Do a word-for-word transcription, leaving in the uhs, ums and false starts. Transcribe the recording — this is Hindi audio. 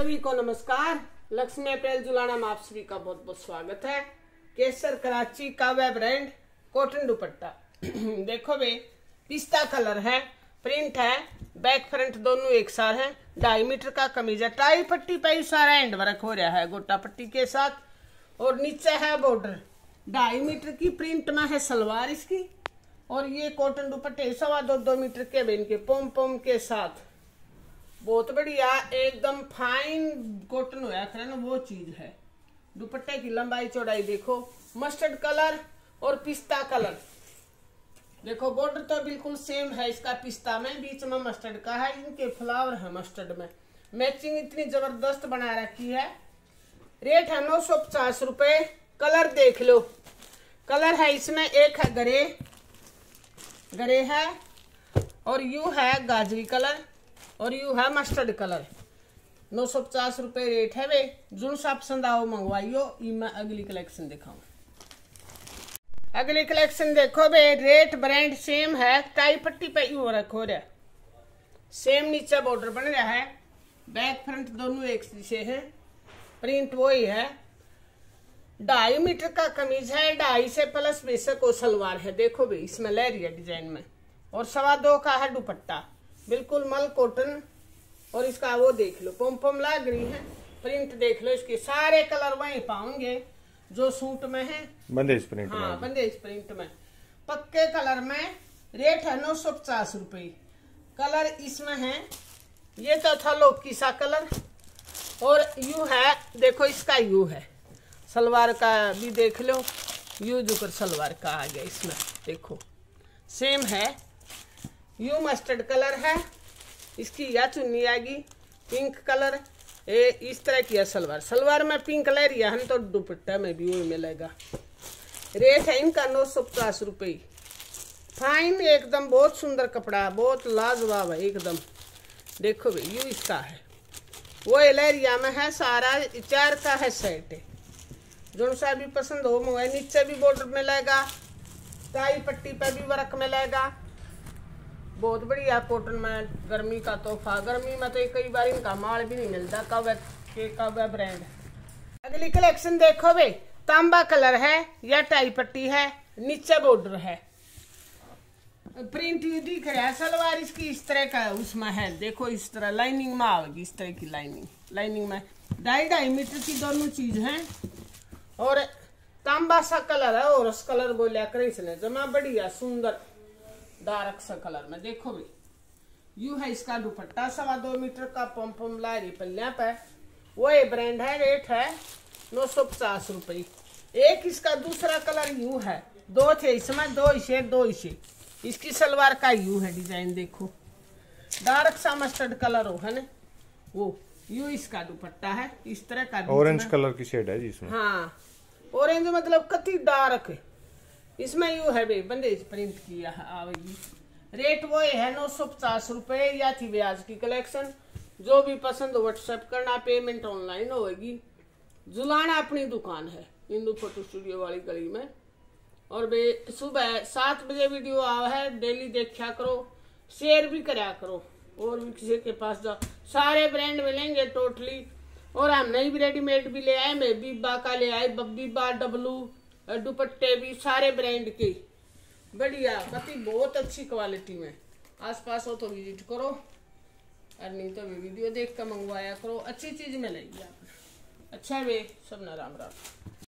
सभी को नमस्कार। लक्ष्मी अप्रैल जुलाना में आप सभी का बहुत बहुत स्वागत है। केसर कराची का वेब ब्रांड कॉटन दुपट्टा देखो बे, पिस्ता कलर है, प्रिंट है, बैक फ्रंट दोनों एक साथ है, ढाई मीटर का कमीज है, टाई पट्टी पे सारा एंड वर्क हो रहा है गोटा पट्टी के साथ, और नीचे है बॉर्डर। ढाई मीटर की प्रिंट में है सलवार इसकी, और ये कॉटन दुपट्टे सवा दो दो मीटर के बेन के पोम पोम के साथ बहुत बढ़िया एकदम फाइन कॉटन होया करे ना, वो चीज है। दुपट्टे की लंबाई चौड़ाई देखो, मस्टर्ड कलर और पिस्ता कलर देखो। बॉर्डर तो बिल्कुल सेम है इसका, पिस्ता में बीच में मस्टर्ड का है, इनके फ्लावर है मस्टर्ड में। मैचिंग इतनी जबरदस्त बना रखी है। रेट है नौ सौ पचास रुपए। कलर देख लो, कलर है इसमें एक है ग्रे ग्रे है, और यू है गाजरी कलर, और यू है मस्टर्ड कलर। नौ सौ पचास रुपए रेट है वे। जो सा पसंद आओ मंगवाइयो। मैं अगली कलेक्शन दिखाऊं। अगली कलेक्शन देखो बे, रेट ब्रांड सेम है, टाई पट्टी पे यू रखो रहा, सेम नीचे बॉर्डर बन रहा है, बैक फ्रंट दोनों एक से है, प्रिंट वही है। ढाई मीटर का कमीज है, ढाई से प्लस बेसक को सलवार है। देखो बे, इसमें लहरिया डिजाइन में, और सवा दो का है दुपट्टा, बिल्कुल मल कॉटन। और इसका वो देख लो, पोम पोम लग रही है, प्रिंट देख लो। इसके सारे कलर वहीं पाओगे जो सूट में है, बंदेज प्रिंट। हाँ, बंदेज प्रिंट में पक्के कलर में। रेट है नौ सौ पचास रुपये। कलर इसमें है, ये तो था लौकी सा कलर, और यू है देखो, इसका यू है सलवार का भी देख लो, यू जुकर सलवार का आ गया इसमें देखो, सेम है। यू मस्टर्ड कलर है, इसकी या चुन्नी आएगी पिंक कलर, ए इस तरह की है सलवार। सलवार में पिंक कलर या हम तो दुपट्टा में भी वही मिलेगा। रेट है इनका नौ सौ पचास रुपये। फाइन एकदम, बहुत सुंदर कपड़ा, बहुत लाजवाब है एकदम। देखो भाई, यू इसका है, वो एलेरिया में है, सारा चार का है सेट है। जो सा भी पसंद हो मोबाइल। नीचे भी बॉर्डर मिलेगा, टाई पट्टी पे भी वर्क मिलेगा। बहुत बढ़िया कॉटन में, गर्मी का तोहफा। गर्मी में तो कई बार इनका माल भी नहीं मिलता। कब के कब ब्रांड। अगली कलेक्शन देखो बे, तांबा कलर है या टाई पट्टी है, नीचे बॉर्डर है, प्रिंट दिख रहा है। सलवार इसकी इस तरह का उसमें है, देखो इस तरह लाइनिंग में आएगी, इस तरह की लाइनिंग लाइनिंग में ढाई ढाई मीटर की दोनों चीज है। और तांबा सा कलर है, और उस कलर बोलिया करे इसने, जमा बढ़िया सुंदर डार्क सा कलर में। देखो भाई, यू है इसका दुपट्टा, सवा दो मीटर का पम पम लारी पल्लिया पे, वो ये ब्रांड है। रेट है नौ सौ पचास रुपये। एक इसका दूसरा कलर यू है, दो थे इसमें, दो इसे दो इसे। इसकी सलवार का यू है डिजाइन देखो, डार्क सा मस्टर्ड कलर हो है ना, वो यू इसका दुपट्टा है, इस तरह का ऑरेंज कलर की शेड है जिसमें। हाँ, ऑरेंज मतलब कति डार्क है। इसमें यू है बे, बंदेज प्रिंट की आवेगी। रेट वो है नौ सौ पचास रुपये। या थी ब्याज की कलेक्शन। जो भी पसंद हो व्हाट्सएप करना, पेमेंट ऑनलाइन होगी। जुलाना अपनी दुकान है हिंदू फोटो स्टूडियो वाली गली में। और बे सुबह सात बजे वीडियो आवा है, डेली देखा करो, शेयर भी करा करो, और भी किसी के पास जाओ। सारे ब्रांड मिलेंगे टोटली। और हम नई भी रेडीमेड भी ले आए, मैं बीबा का ले आए, बीबा डब्लू दुपट्टे भी सारे ब्रांड के बढ़िया, कति बहुत अच्छी क्वालिटी में। आसपास हो तो विजिट करो, और नहीं तो वीडियो देख कर मंगवाया करो, अच्छी चीज मिलेगी आप। अच्छा वे सब ना राम राम।